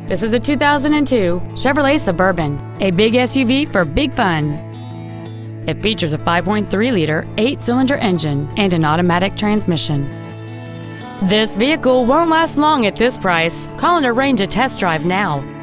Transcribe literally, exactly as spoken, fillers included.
This is a two thousand two Chevrolet Suburban, a big S U V for big fun. It features a five point three liter eight-cylinder engine and an automatic transmission. This vehicle won't last long at this price. Call and arrange a test drive now.